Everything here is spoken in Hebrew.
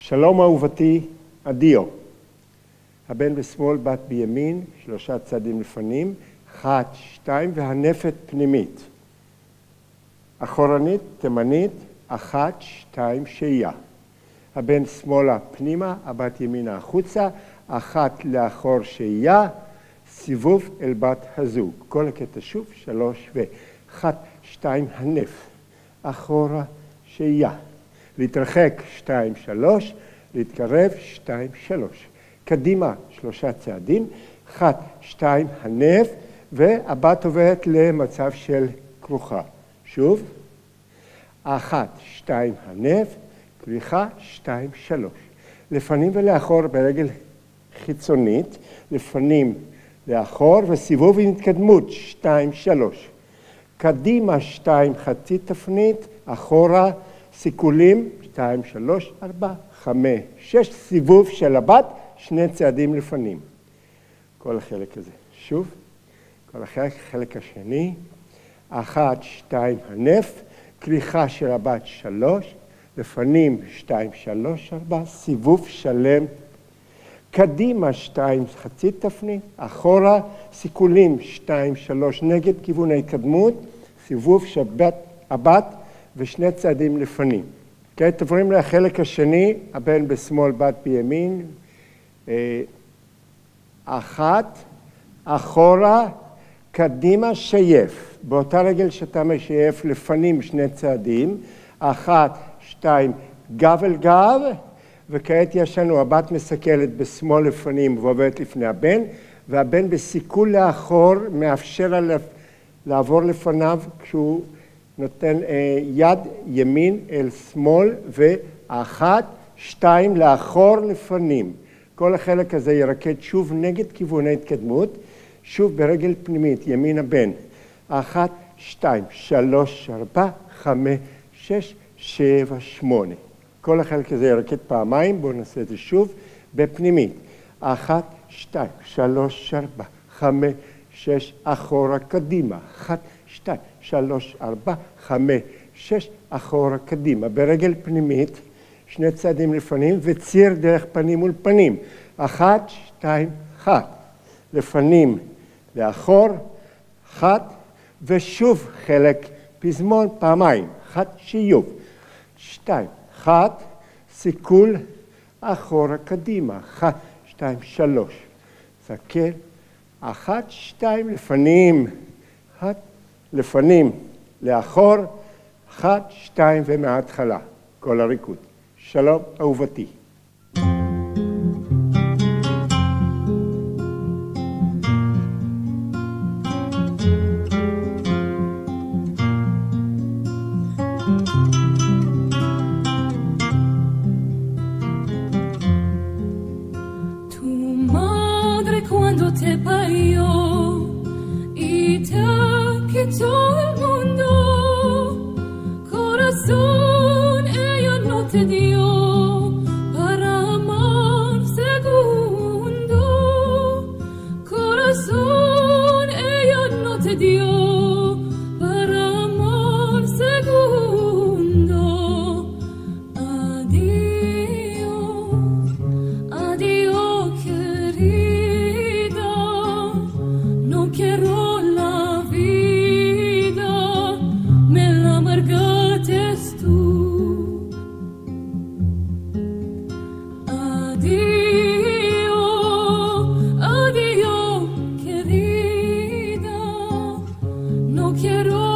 שלום אהובתי, אדיו. הבן בשמאל, בת בימין, 3 צעדים לפנים, 1, 2, והנפת פנימית. אחורנית, תימנית, 1, 2, שהייה. הבן שמאלה פנימה, הבת ימינה החוצה, 1 לאחור שהייה, סיבוב אל בת הזוג. כל הקטע שוב, 3 ו-1, 2, הנף. אחורה שהייה. להתרחק 2, 3, להתקרב 2, 3. קדימה 3 צעדים, 1, 2, הנף, והבת עוברת למצב של כרוכה. שוב, 1, 2, הנף, כריכה 2, 3. לפנים ולאחור ברגל חיצונית, לפנים לאחור, וסיבוב עם התקדמות 2, 3. קדימה 2, חצי תפנית, אחורה, סיכולים 2, 3, 4, 5, 6, סיבוב של הבת, 2 צעדים לפנים. כל החלק הזה. שוב, כל החלק השני, 1, 2, הנף, כריכה של הבת 3, לפנים 2, 3, 4, סיבוב שלם. קדימה 2, חצי תפנית, אחורה, סיכולים 2, 3, נגד כיוון ההתקדמות, סיבוב של הבת ו2 צעדים לפנים. כעת עוברים לחלק השני, הבן בשמאל, בת בימין, 1, אחורה, קדימה, שייף. באותה רגל שאתה משייף לפנים 2 צעדים, 1, 2, גב אל גב, וכעת יש לנו, הבת מסתכלת בשמאל לפנים ועוברת לפני הבן, והבן בסיכול לאחור מאפשר לה לעבור לפניו כשהוא נותן יד ימין אל שמאל, ו1, 2 לאחור לפנים. כל החלק הזה ירקד שוב נגד כיוון ההתקדמות, שוב ברגל פנימית, ימין הבן. 1, 2, 3, 4, 5, 6, 7, 8. כל החלק הזה ירקד פעמיים, בואו נעשה את זה שוב, בפנימית. 1, 2, 3, 4, 5, 6, אחורה, קדימה. 1, 2, 3, 4, 5, 6, אחורה, קדימה. ברגל פנימית, 2 צעדים לפנים, וציר דרך פנים מול פנים. 1, 2, 1. לפנים לאחור, 1, ושוב חלק פזמון פעמיים. 1, שיוב. 2, 1, סיכול, אחורה, קדימה. 1, 2, 3. סתכל. 1, 2, לפנים. 1, לפנים, לאחור. 1, 2, ומההתחלה. כל הריקוד. שלום, אהובתי. Te parió y te quitó el mundo, corazón ella no te dio para amar segundo, corazón ella no te dio para amar segundo. Adiós, adiós querida. No quiero la vida, me la amargaste tú. Adiós, adiós, querida, no quiero